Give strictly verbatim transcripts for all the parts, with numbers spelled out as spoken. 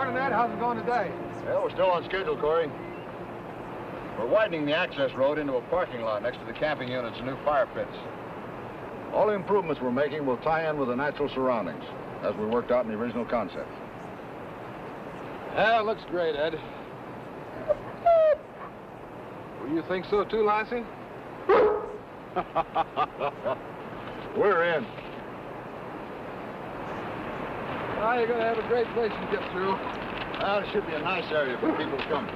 Morning, Ed. How's it going today? Well, we're still on schedule, Corey. We're widening the access road into a parking lot next to the camping units and new fire pits. All the improvements we're making will tie in with the natural surroundings, as we worked out in the original concept. Yeah, it looks great, Ed. Well, you think so too, Lassie? We're in. Well, you're going to have a great place to get through. Well, it should be a nice area for people to come to.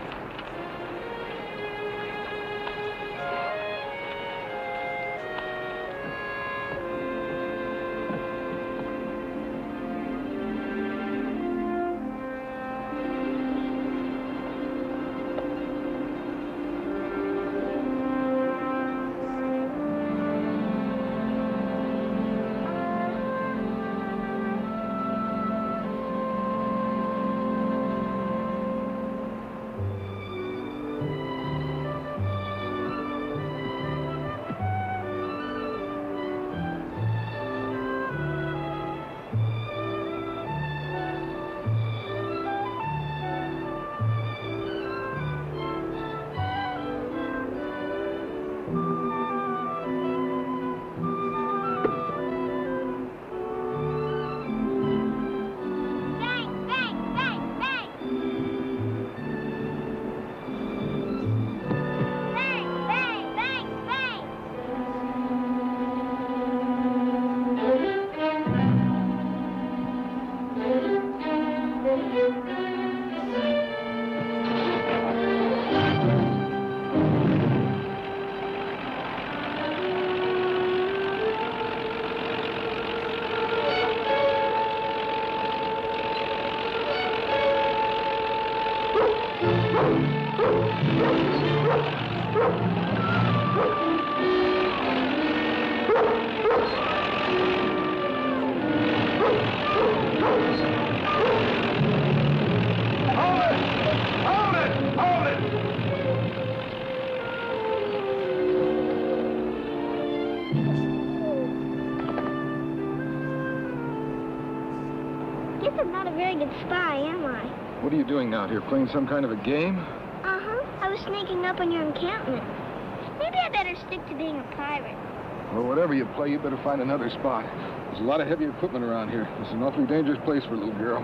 What are you doing out here, playing some kind of a game? Uh-huh. I was sneaking up on your encampment. Maybe I better stick to being a pirate. Well, whatever you play, you better find another spot. There's a lot of heavy equipment around here. This is an awfully dangerous place for a little girl.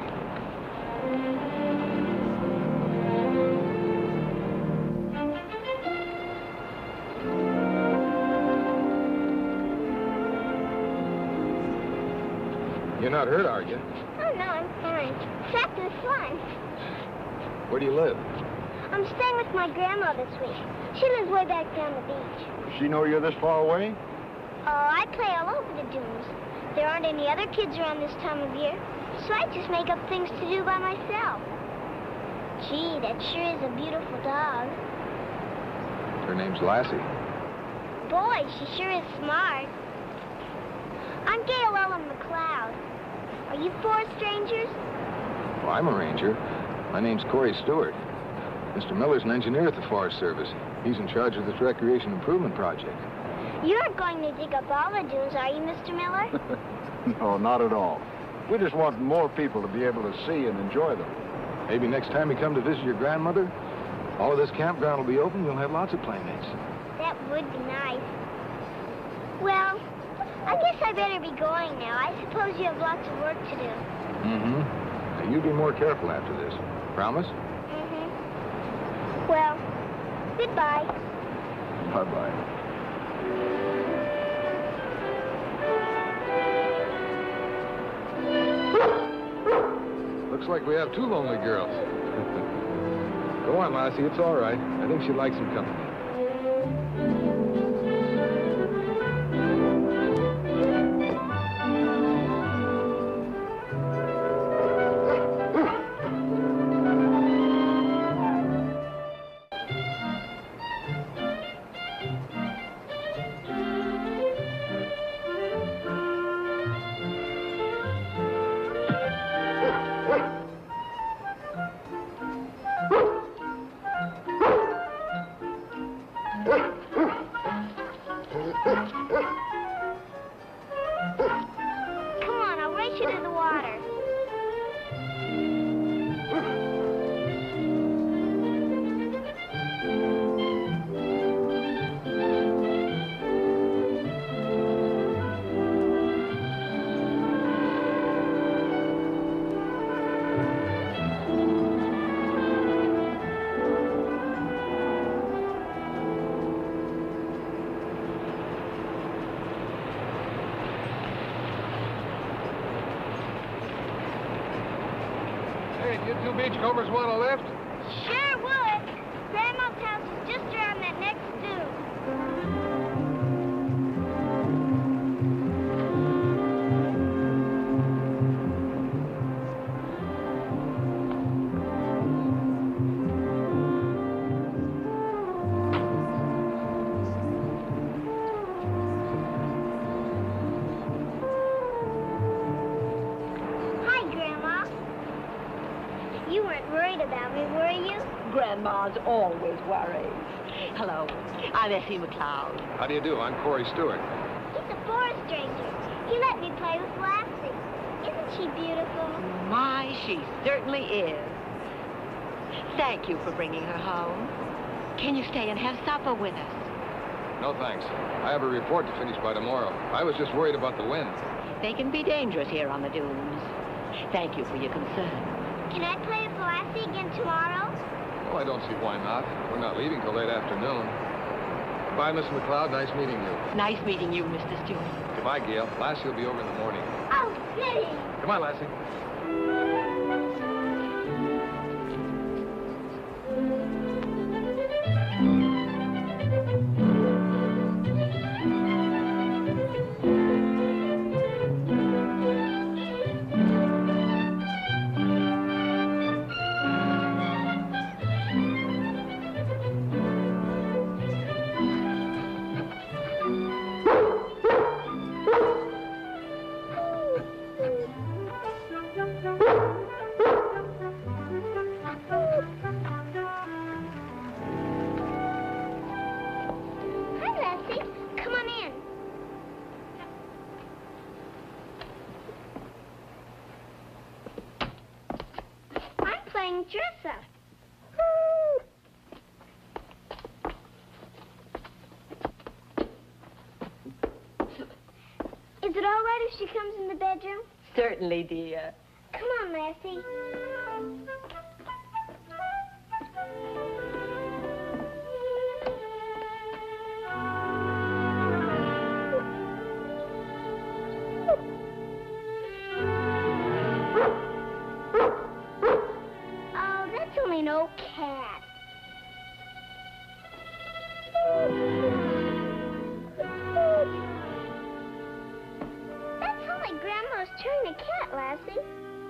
You're not hurt, are you? Oh, no, I'm fine. Except it's fun. Where do you live? I'm staying with my grandma this week. She lives way back down the beach. Does she know you're this far away? Oh, I play all over the dunes. There aren't any other kids around this time of year, so I just make up things to do by myself. Gee, that sure is a beautiful dog. Her name's Lassie. Boy, she sure is smart. I'm Gail Ellen McLeod. Are you four strangers? Well, I'm a ranger. My name's Corey Stewart. Mister Miller's an engineer at the Forest Service. He's in charge of this recreation improvement project. You aren't going to dig up all the dunes, are you, Mister Miller? No, not at all. We just want more people to be able to see and enjoy them. Maybe next time we come to visit your grandmother, all of this campground will be open. You'll have lots of playmates. That would be nice. Well, I guess I better be going now. I suppose you have lots of work to do. Mm-hmm. Now, you be more careful after this. Promise? Mm-hmm. Well, goodbye. Bye-bye. Looks like we have two lonely girls. Go on, Lassie. It's all right. I think she'd like some company. Hey, do you two beachcombers want a lift? Sure would. Grandma's house is just around that next dune. You weren't worried about me, were you? Grandma's always worried. Hello, I'm Essie McLeod. How do you do? I'm Corey Stewart. He's a forest ranger. He let me play with Lassie. Isn't she beautiful? My, she certainly is. Thank you for bringing her home. Can you stay and have supper with us? No, thanks. I have a report to finish by tomorrow. I was just worried about the wind. They can be dangerous here on the dunes. Thank you for your concern. Can I play with Lassie again tomorrow? Well, I don't see why not. We're not leaving till late afternoon. Goodbye, Miss McLeod. Nice meeting you. Nice meeting you, Mister Stewart. Goodbye, Gail. Lassie will be over in the morning. Oh, goody! Come on, Lassie. Dress up. Is it all right if she comes in the bedroom? Certainly, dear. Come on, Lassie. An old cat. That's only Grandma's turn to cat, Lassie.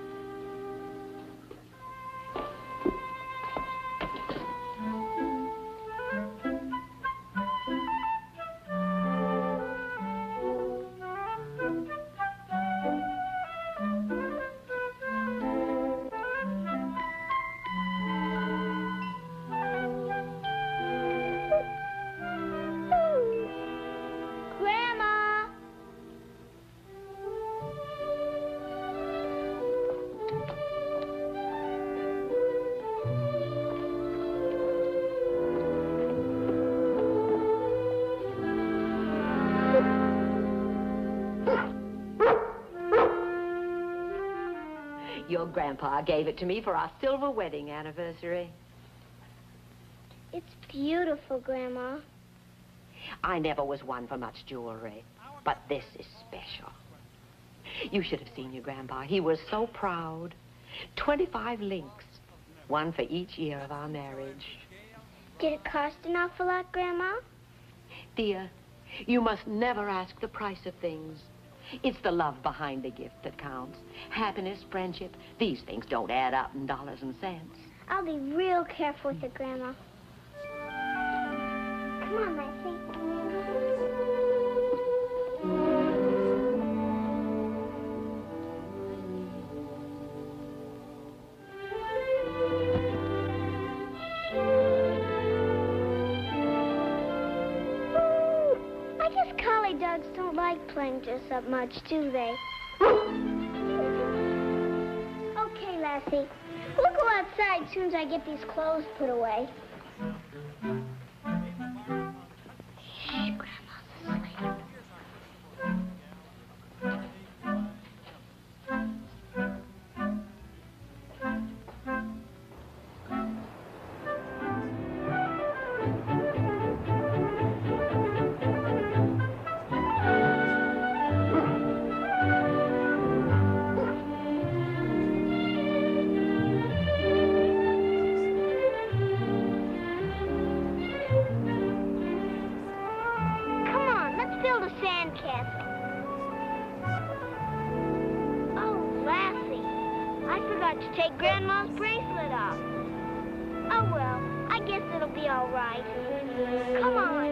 Your grandpa gave it to me for our silver wedding anniversary. It's beautiful, Grandma. I never was one for much jewelry, but this is special. You should have seen your grandpa. He was so proud. twenty-five links, one for each year of our marriage. Did it cost an awful lot, Grandma? Dear, you must never ask the price of things. It's the love behind the gift that counts. Happiness, friendship, these things don't add up in dollars and cents. I'll be real careful with it, Grandma. Come on, Lassie. I guess collie dogs don't like playing dress-up much, do they? Okay, Lassie. We'll go outside as soon as I get these clothes put away. Shh, Grandma's asleep. forgot to take Grandma's bracelet off. Oh, well, I guess it'll be all right. Come on.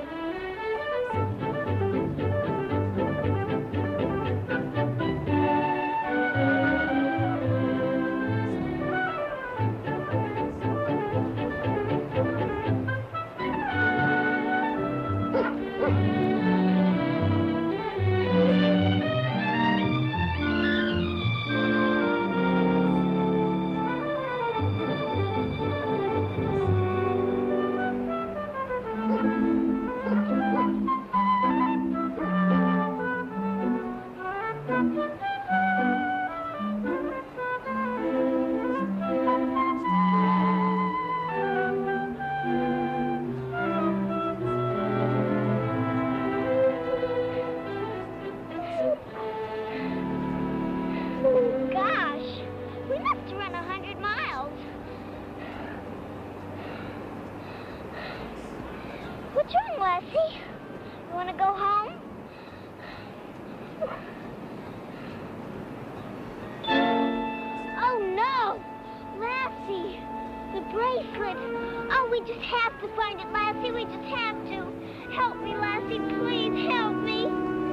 What's wrong, Lassie? You want to go home? Oh, no! Lassie, the bracelet. Oh, we just have to find it, Lassie. We just have to. Help me, Lassie. Please help me.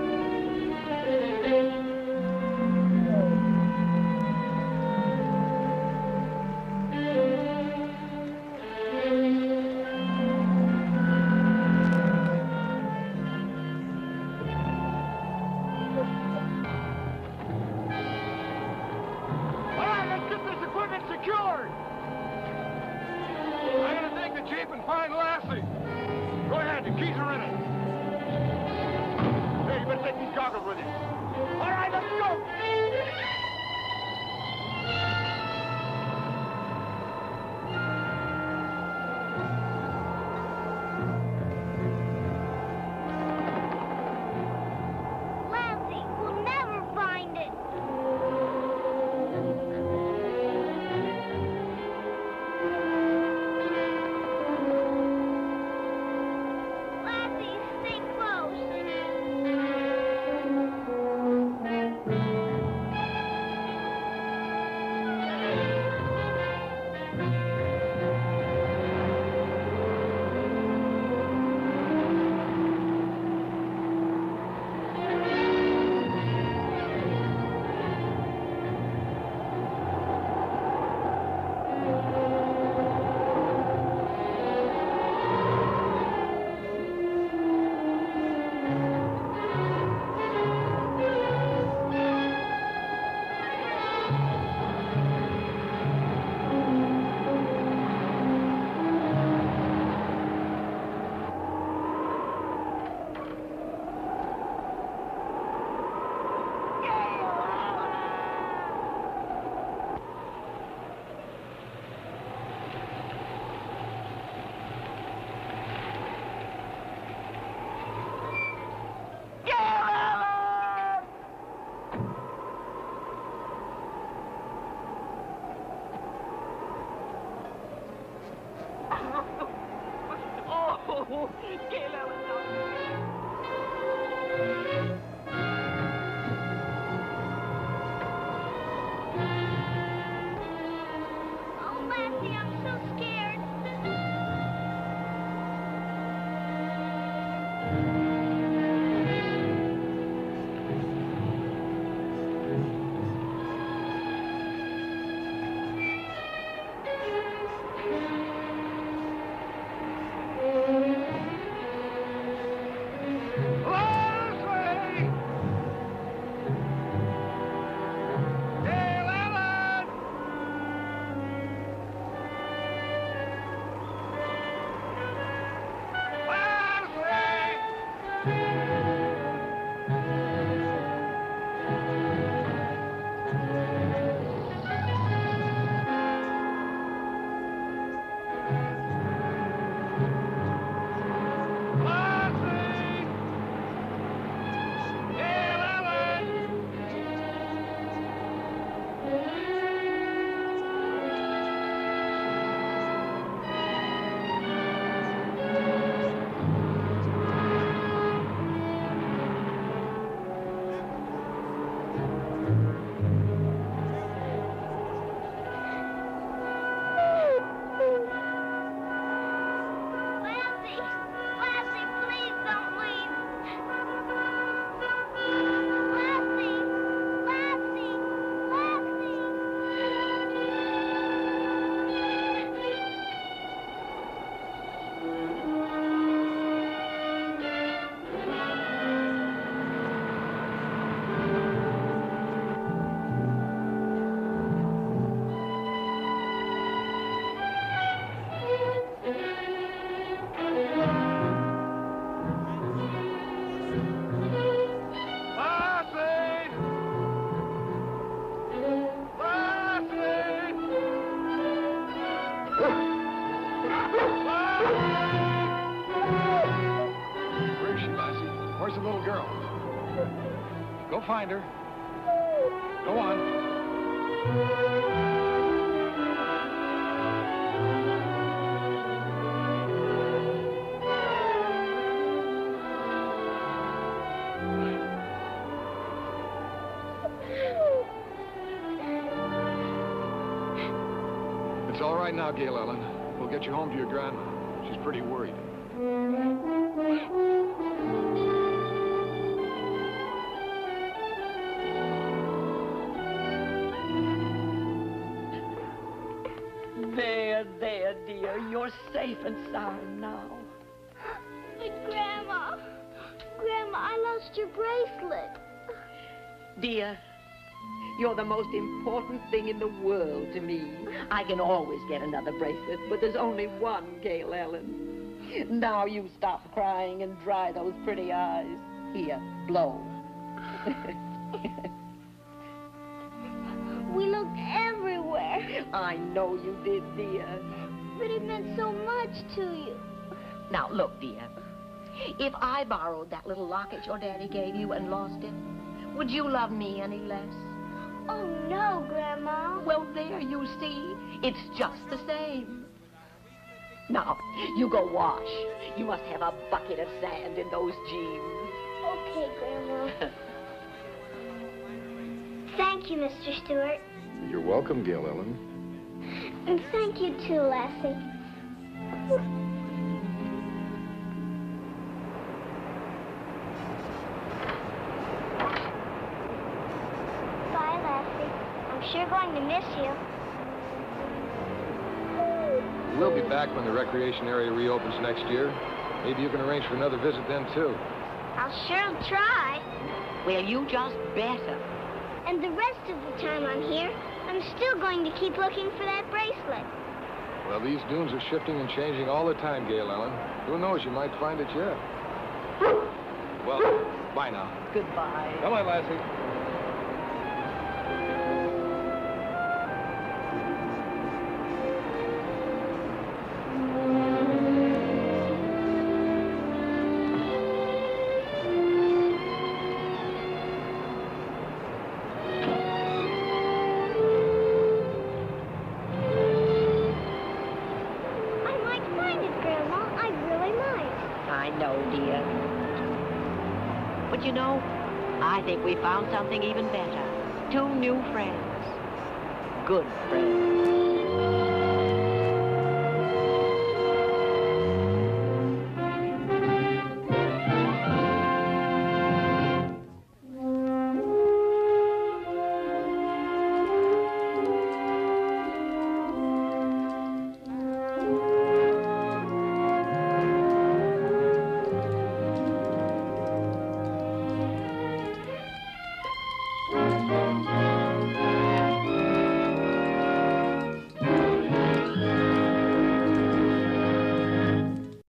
Secured! I'm gonna take the Jeep and find Lassie. Go ahead, the keys are in it. Hey, you better take these goggles with you. All right, let's go! Lassie, we'll never find it. Oh, Lassie, I'm so scared. missing little girl. Go find her. Go on. It's all right now, Gail Ellen. We'll get you home to your grandma. She's pretty worried. There, there, dear. You're safe and sound now. But Grandma, Grandma, I lost your bracelet. Dear, you're the most important thing in the world to me. I can always get another bracelet, but there's only one, Gail Ellen. Now you stop crying and dry those pretty eyes. Here, blow. We looked everywhere. I know you did, dear. But it meant so much to you. Now, look, dear. If I borrowed that little locket your daddy gave you and lost it, would you love me any less? Oh, no, Grandma. Well, there, you see. It's just the same. Now, you go wash. You must have a bucket of sand in those jeans. Okay, Grandma. Thank you, Mister Stewart. You're welcome, Gail Ellen. And thank you, too, Lassie. Bye, Lassie. I'm sure going to miss you. We'll be back when the recreation area reopens next year. Maybe you can arrange for another visit then, too. I'll sure try. Well, you just better. And the rest of the time I'm here, I'm still going to keep looking for that bracelet. Well, these dunes are shifting and changing all the time, Gail Ellen. Who knows, you might find it yet. Well, bye now. Goodbye. Come on, Lassie. But you know, I think we found something even better. Two new friends. Good friends.